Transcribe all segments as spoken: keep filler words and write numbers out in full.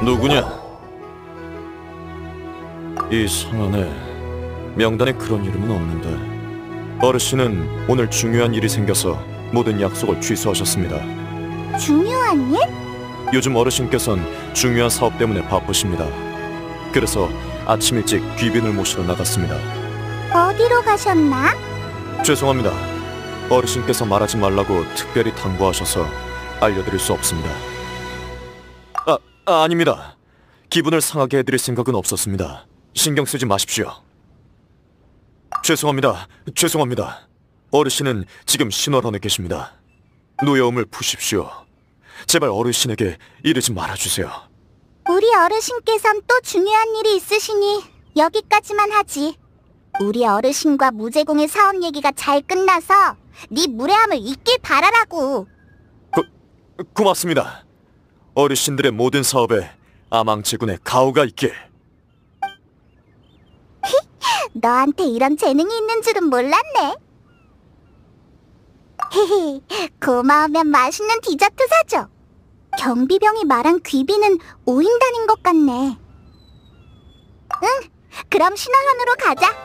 누구냐? 이 상안에 명단에 그런 이름은 없는데 어르신은 오늘 중요한 일이 생겨서 모든 약속을 취소하셨습니다. 중요한 일? 요즘 어르신께선 중요한 사업 때문에 바쁘십니다. 그래서 아침 일찍 귀빈을 모시러 나갔습니다. 어디로 가셨나? 죄송합니다. 어르신께서 말하지 말라고 특별히 당부하셔서 알려드릴 수 없습니다. 아, 아 아닙니다. 기분을 상하게 해드릴 생각은 없었습니다. 신경 쓰지 마십시오. 죄송합니다. 죄송합니다. 어르신은 지금 신월원에 계십니다. 노여움을 푸십시오. 제발 어르신에게 이러지 말아주세요. 우리 어르신께선 또 중요한 일이 있으시니 여기까지만 하지. 우리 어르신과 무제공의 사업 얘기가 잘 끝나서 네 무례함을 잊길 바라라고. 고, 고맙습니다. 어르신들의 모든 사업에 아망제군의 가오가 있길. 너한테 이런 재능이 있는 줄은 몰랐네. 헤헤, 고마우면 맛있는 디저트 사줘. 경비병이 말한 귀비는 오인단인 것 같네. 응, 그럼 신월원으로 가자.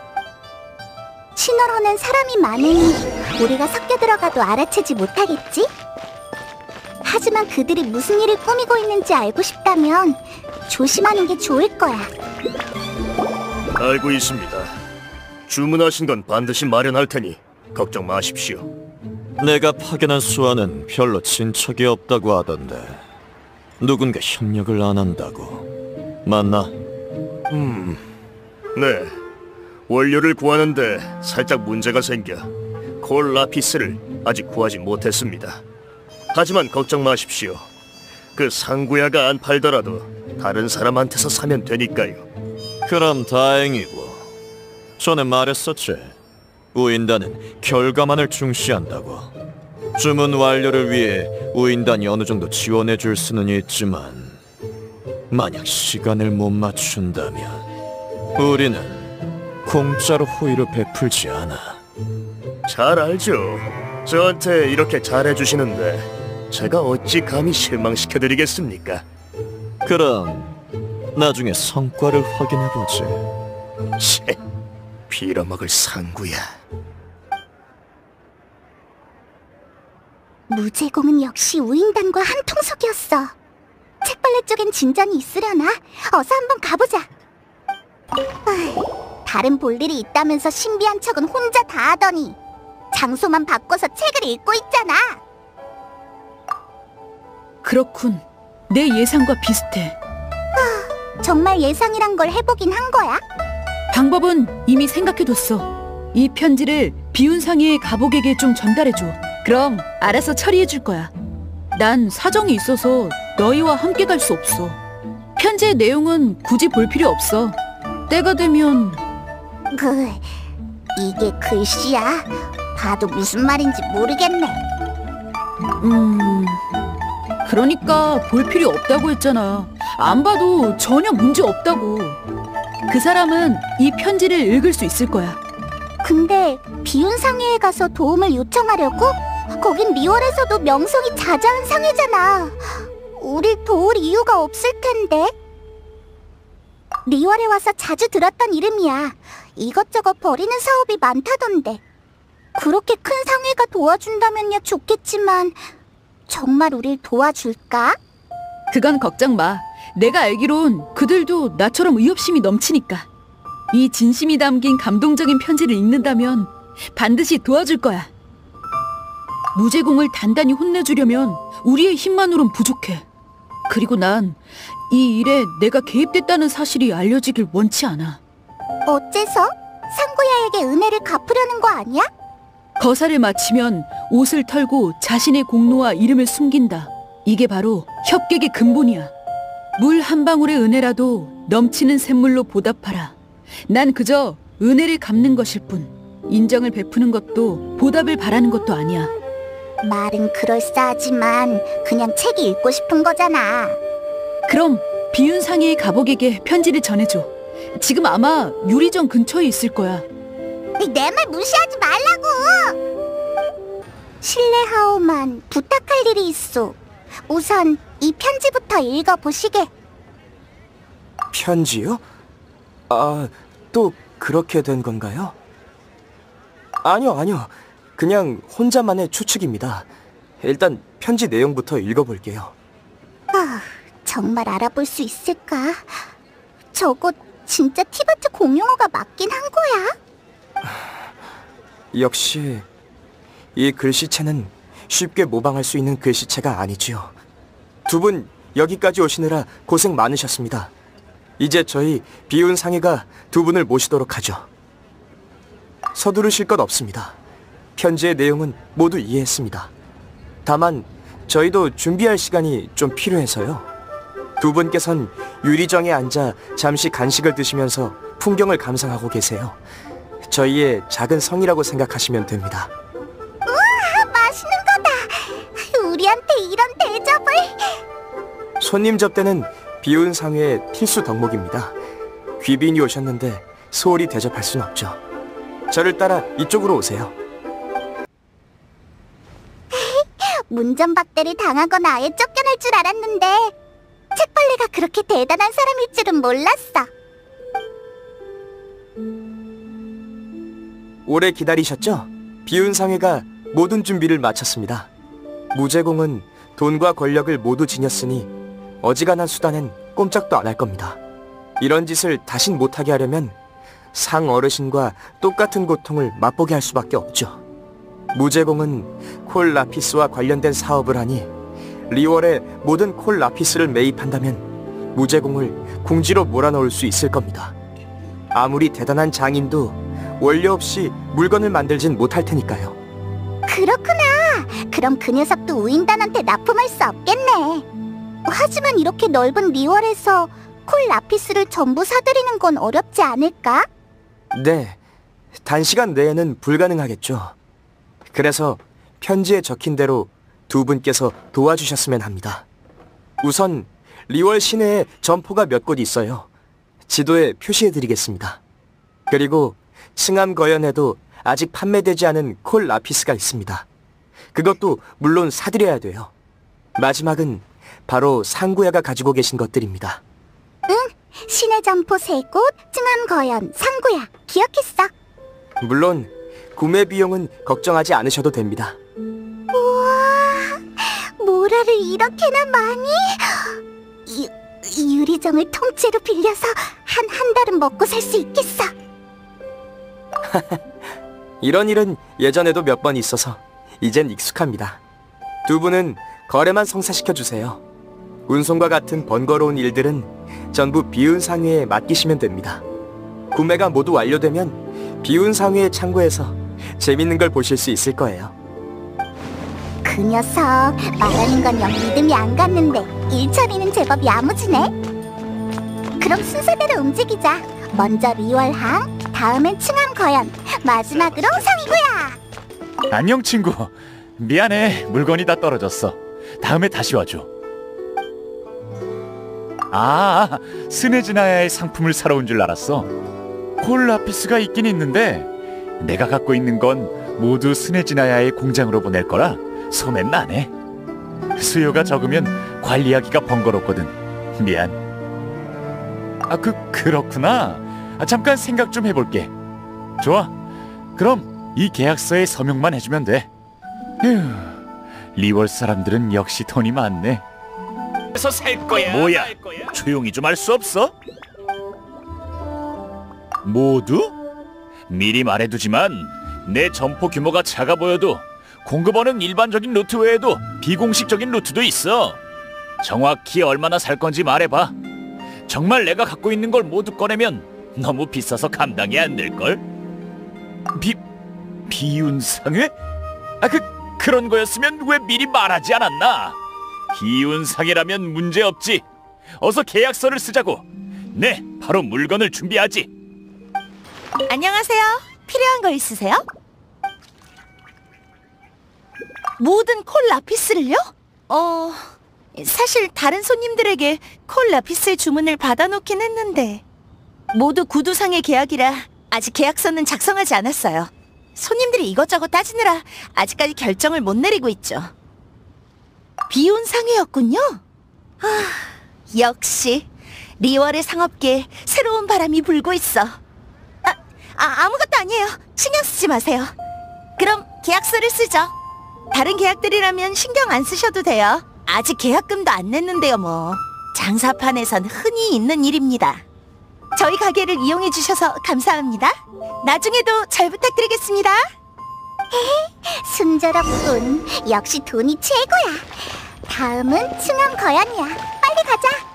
신월원엔 사람이 많으니 우리가 섞여 들어가도 알아채지 못하겠지? 하지만 그들이 무슨 일을 꾸미고 있는지 알고 싶다면 조심하는 게 좋을 거야. 알고 있습니다. 주문하신 건 반드시 마련할 테니 걱정 마십시오. 내가 파견한 수아는 별로 친척이 없다고 하던데 누군가 협력을 안 한다고. 맞나? 음, 네. 원료를 구하는데 살짝 문제가 생겨 콜 라피스를 아직 구하지 못했습니다. 하지만 걱정 마십시오. 그 상구야가 안 팔더라도 다른 사람한테서 사면 되니까요. 그럼 다행이고. 전에 말했었지. 우인단은 결과만을 중시한다고. 주문 완료를 위해 우인단이 어느 정도 지원해 줄 수는 있지만 만약 시간을 못 맞춘다면 우리는 공짜로 호의를 베풀지 않아. 잘 알죠. 저한테 이렇게 잘해주시는데 제가 어찌 감히 실망시켜드리겠습니까? 그럼 나중에 성과를 확인해보지. 치, 빌어먹을 상구야. 무제공은 역시 우인단과 한통속이었어. 책벌레 쪽엔 진전이 있으려나? 어서 한번 가보자. 어이, 다른 볼일이 있다면서 신비한 척은 혼자 다 하더니 장소만 바꿔서 책을 읽고 있잖아. 그렇군. 내 예상과 비슷해. 정말 예상이란 걸 해보긴 한 거야? 방법은 이미 생각해뒀어. 이 편지를 비운상의 가복에게 좀 전달해줘. 그럼 알아서 처리해줄 거야. 난 사정이 있어서 너희와 함께 갈 수 없어. 편지의 내용은 굳이 볼 필요 없어. 때가 되면... 그... 이게 글씨야? 봐도 무슨 말인지 모르겠네. 음... 그러니까 볼 필요 없다고 했잖아. 안 봐도 전혀 문제 없다고. 그 사람은 이 편지를 읽을 수 있을 거야. 근데 비운상회에 가서 도움을 요청하려고? 거긴 리월에서도 명성이 자자한 상회잖아. 우릴 도울 이유가 없을 텐데. 리월에 와서 자주 들었던 이름이야. 이것저것 버리는 사업이 많다던데. 그렇게 큰 상회가 도와준다면야 좋겠지만 정말 우릴 도와줄까? 그건 걱정 마. 내가 알기론 그들도 나처럼 의협심이 넘치니까. 이 진심이 담긴 감동적인 편지를 읽는다면 반드시 도와줄 거야. 무제공을 단단히 혼내주려면 우리의 힘만으론 부족해. 그리고 난 이 일에 내가 개입됐다는 사실이 알려지길 원치 않아. 어째서? 상구야에게 은혜를 갚으려는 거 아니야? 거사를 마치면 옷을 털고 자신의 공로와 이름을 숨긴다. 이게 바로 협객의 근본이야. 물 한 방울의 은혜라도 넘치는 샘물로 보답하라. 난 그저 은혜를 갚는 것일 뿐 인정을 베푸는 것도 보답을 바라는 것도 아니야. 말은 그럴싸하지만 그냥 책이 읽고 싶은 거잖아. 그럼 비운상의 가복에게 편지를 전해줘. 지금 아마 유리정 근처에 있을 거야. 내 말 무시하지 말라고! 실례하오만 부탁할 일이 있어. 우선 이 편지부터 읽어보시게. 편지요? 아, 또 그렇게 된 건가요? 아니요, 아니요. 그냥 혼자만의 추측입니다. 일단 편지 내용부터 읽어볼게요. 아, 정말 알아볼 수 있을까? 저거 진짜 티바트 공용어가 맞긴 한 거야? 역시 이 글씨체는 쉽게 모방할 수 있는 글씨체가 아니지요. 두 분 여기까지 오시느라 고생 많으셨습니다. 이제 저희 비운 상해가 두 분을 모시도록 하죠. 서두르실 것 없습니다. 편지의 내용은 모두 이해했습니다. 다만 저희도 준비할 시간이 좀 필요해서요. 두 분께선 유리정에 앉아 잠시 간식을 드시면서 풍경을 감상하고 계세요. 저희의 작은 성이라고 생각하시면 됩니다. 우와, 맛있는 거다. 우리한테 이런 대접을. 손님 접대는 비운 상회의 필수 덕목입니다. 귀빈이 오셨는데 소홀히 대접할 순 없죠. 저를 따라 이쪽으로 오세요. 문전박대를 당하거나 아예 쫓겨날 줄 알았는데 책벌레가 그렇게 대단한 사람일 줄은 몰랐어. 오래 기다리셨죠? 비운 상회가 모든 준비를 마쳤습니다. 무제공은 돈과 권력을 모두 지녔으니 어지간한 수단엔 꼼짝도 안 할 겁니다. 이런 짓을 다신 못하게 하려면 상 어르신과 똑같은 고통을 맛보게 할 수밖에 없죠. 무제공은 콜 라피스와 관련된 사업을 하니 리월에 모든 콜 라피스를 매입한다면 무제공을 궁지로 몰아넣을 수 있을 겁니다. 아무리 대단한 장인도 원료 없이 물건을 만들진 못할 테니까요. 그렇구나. 그럼 그 녀석도 우인단한테 납품할 수 없겠네. 하지만 이렇게 넓은 리월에서 콜 라피스를 전부 사들이는 건 어렵지 않을까? 네, 단시간 내에는 불가능하겠죠. 그래서 편지에 적힌 대로 두 분께서 도와주셨으면 합니다. 우선 리월 시내에 점포가 몇 곳 있어요. 지도에 표시해드리겠습니다. 그리고 층암 거연에도 아직 판매되지 않은 콜 라피스가 있습니다. 그것도 물론 사드려야 돼요. 마지막은 바로 상구야가 가지고 계신 것들입니다. 응, 시내 점포 세 곳, 층암 거연, 상구야. 기억했어. 물론 구매 비용은 걱정하지 않으셔도 됩니다. 우와, 모라를 이렇게나 많이? 유, 유리정을 통째로 빌려서 한 한 달은 먹고 살 수 있겠어. 이런 일은 예전에도 몇 번 있어서 이젠 익숙합니다. 두 분은 거래만 성사시켜주세요. 운송과 같은 번거로운 일들은 전부 비운 상회에 맡기시면 됩니다. 구매가 모두 완료되면 비운 상회의 창고에서 재밌는 걸 보실 수 있을 거예요. 그 녀석 말하는 건 영 믿음이 안 갔는데 일처리는 제법 야무지네. 그럼 순서대로 움직이자. 먼저 리월항, 다음엔 층암 거연, 마지막으로 상구야. 안녕 친구. 미안해, 물건이 다 떨어졌어. 다음에 다시 와줘. 아, 스네즈나야의 상품을 사러 온 줄 알았어. 콜 라피스가 있긴 있는데 내가 갖고 있는 건 모두 스네즈나야의 공장으로 보낼 거라 손엔 나네. 수요가 적으면 관리하기가 번거롭거든. 미안. 아, 그, 그렇구나. 아, 잠깐 생각 좀 해볼게. 좋아. 그럼 이 계약서에 서명만 해주면 돼. 휴, 리월 사람들은 역시 돈이 많네. 그래서 살 거야. 뭐야? 조용히 좀 할 수 없어? 모두? 미리 말해두지만 내 점포 규모가 작아 보여도 공급원은 일반적인 루트 외에도 비공식적인 루트도 있어. 정확히 얼마나 살 건지 말해봐. 정말 내가 갖고 있는 걸 모두 꺼내면 너무 비싸서 감당이 안 될걸? 비... 비운상회? 아, 그... 그런 거였으면 왜 미리 말하지 않았나? 비운상회라면 문제없지. 어서 계약서를 쓰자고. 네, 바로 물건을 준비하지. 안녕하세요. 필요한 거 있으세요? 모든 콜 라피스를요? 어... 사실 다른 손님들에게 콜 라피스의 주문을 받아놓긴 했는데 모두 구두상의 계약이라 아직 계약서는 작성하지 않았어요. 손님들이 이것저것 따지느라 아직까지 결정을 못 내리고 있죠. 비운 상회였군요. 아, 역시 리월의 상업계에 새로운 바람이 불고 있어. 아, 아, 아무것도 아니에요. 신경 쓰지 마세요. 그럼 계약서를 쓰죠. 다른 계약들이라면 신경 안 쓰셔도 돼요. 아직 계약금도 안 냈는데요, 뭐. 장사판에선 흔히 있는 일입니다. 저희 가게를 이용해 주셔서 감사합니다. 나중에도 잘 부탁드리겠습니다. 순조롭군. 역시 돈이 최고야. 다음은 충암 거연이야. 빨리 가자.